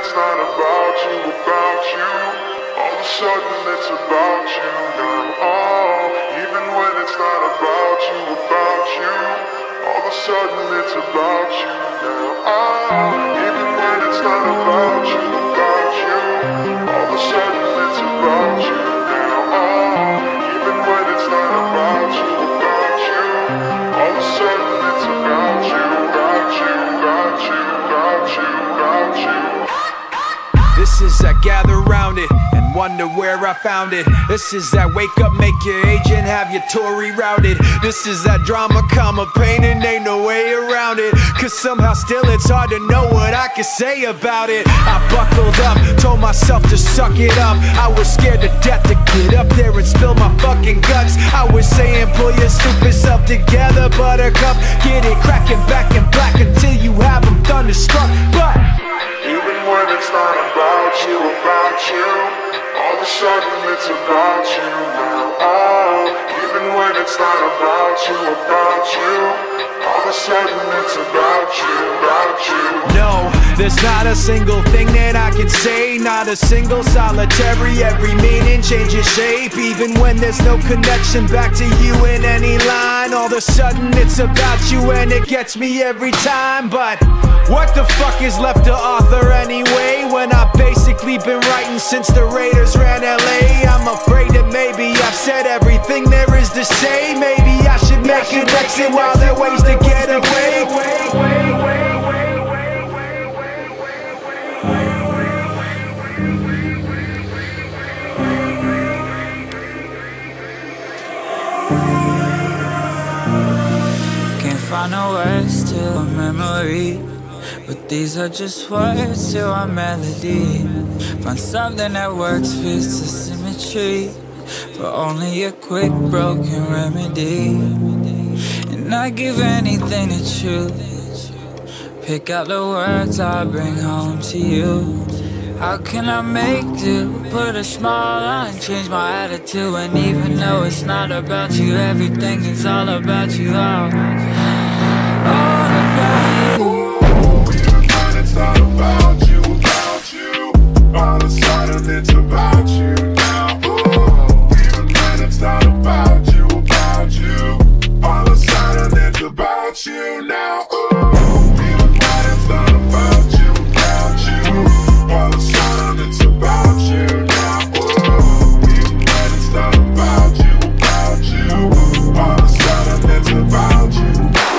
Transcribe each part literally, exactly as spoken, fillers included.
it's not about you, about you, all of a sudden it's about you now. Oh, even when it's not about you, about you, all of a sudden it's about you now. Oh, even when it's not about you, about you, all of a sudden it's about you now. Oh, even when it's not about you, about you, all of a sudden it's about you, about you, about you, about you, about you. This is that gather round it and wonder where I found it. This is that wake up, make your agent, have your Tory routed. This is that drama, comma, pain, and ain't no way around it. Cause somehow still it's hard to know what I can say about it. I buckled up, told myself to suck it up. I was scared to death to get up there and spill my fucking guts. I was saying pull your stupid self together, buttercup. Get it cracking back in black until you have them thunderstruck. But even when it's not about you, about you, all of a sudden it's about you now. Oh, even when it's not about you, about you, all of a sudden it's about you, about you. no, there's not a single thing that I can say, not a single solitary. Every meaning changes shape, even when there's no connection back to you in any line. All of a sudden it's about you and it gets me every time. But what the fuck is left to author anyway, when I've basically been writing since the Raiders ran L A? I'm afraid that maybe I've said everything there is to say. Maybe I should make an exit while there are ways to get away. Can't find no words to a memory, but these are just words to a melody. Find something that works, fits the symmetry, but only a quick broken remedy. And I give anything to choose, pick out the words I bring home to you. How can I make do? Put a smile on, change my attitude. And even though it's not about you, everything is all about you. All, all about you. It's not about you, about you, all of a sudden it's about you now. Ooh, even when it's not about you, about you, all of a sudden it's about you now. Ooh, even when it's not about you, about you, all of a sudden it's about you now. Ooh, even when it's not about you, about you, all of a sudden it's about you.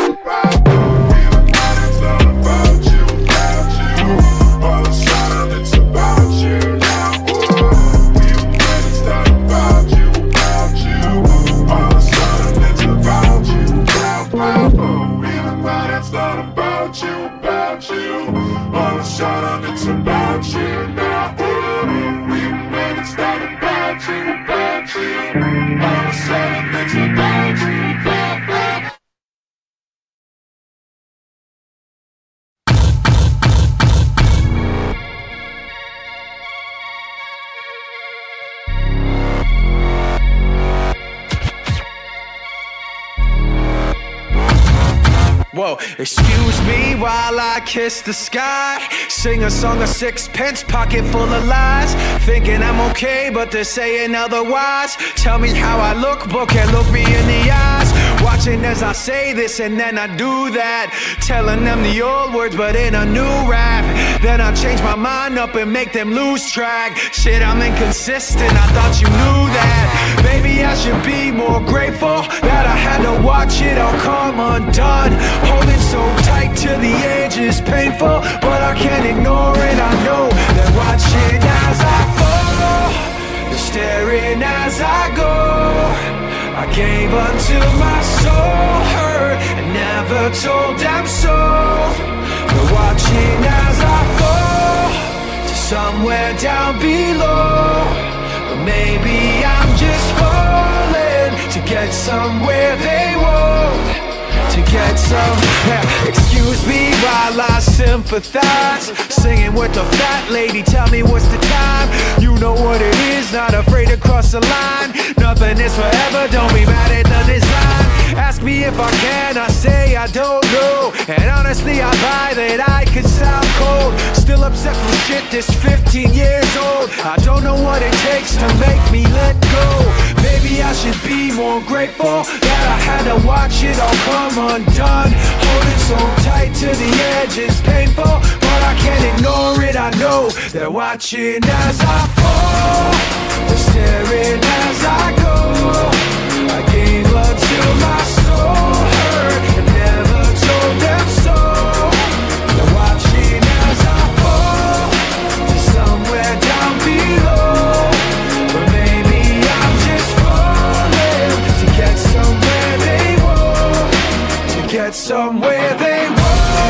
Whoa, excuse me while I kiss the sky, sing a song of sixpence, pocket full of lies, thinking I'm okay, but they're saying otherwise. Tell me how I look, but can't look me in the eyes. Watching as I say this and then I do that, telling them the old words but in a new rap. Then I change my mind up and make them lose track. Shit, I'm inconsistent, I thought you knew that. Maybe I should be more grateful that I had to watch it all come undone. Holding so tight to the edge is painful, but I can't ignore it. I know they're watching as I fall, they're staring as I go. I gave until my soul hurt and never told them so. They're watching as I fall to somewhere down below. But maybe I'm just falling to get somewhere they won't. To get some, yeah, excuse me while I sympathize, singing with the fat lady, tell me what's the time. You know what it is, not afraid to cross the line. Nothing is forever, don't be mad at the design. Ask me if I can, I say I don't know. And honestly I buy that I could sound cold, still upset from shit that's fifteen years old. I don't know what it takes to make me let go. Maybe I should be more grateful that I had to watch it all come undone. Holding so tight to the edge is painful, but I can't ignore it. I know they're watching as I fall, they're staring as I go. I gave until my soul hurt and never told them so. They're watching as I fall to somewhere down below. But maybe I'm just falling to get somewhere they won't, to get somewhere they won't.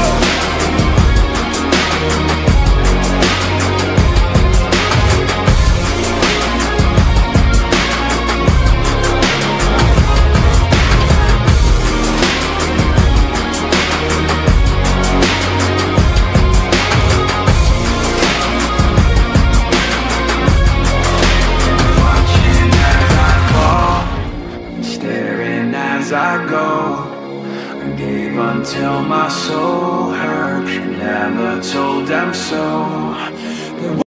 As I go, I gave until my soul hurt, never told them so.